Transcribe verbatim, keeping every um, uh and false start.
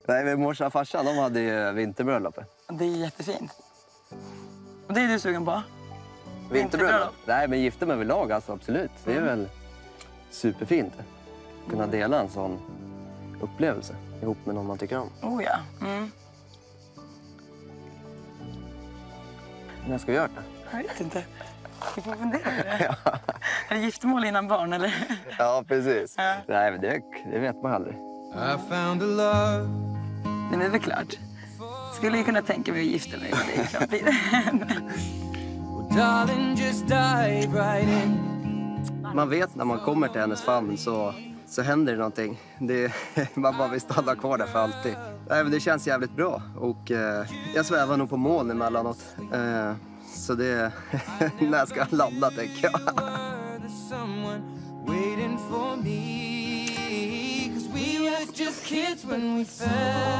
Nej, men morsan och farsan, de hade ju vinterbröllop. Det är jättefint. Och det är du sugen på? Vinterbröllop? Nej, men gifta mig överlag, alltså absolut. Det är mm. väl superfint. Kunna dela en sån upplevelse ihop med någon man tycker om. Oh ja. Mm. När ska vi göra det? Jag vet inte. Vi får fundera på det. Ja. Är det giftermål innan barn, eller? Ja, precis. Ja. Nej, men det, det vet man aldrig. I found a love. Nej, men det är väl klart. Skulle jag kunna tänka mig att gifta mig med dig i framtiden. Man vet när man kommer till hennes famn så, så händer det någonting. Det, man bara vill stanna kvar där för alltid. Nej, men det känns jävligt bra. Och eh, jag svävar nog på moln emellanåt. Eh, så det... när ska jag landa, tänker jag. Waiting for me, 'cause we were just kids when we fell.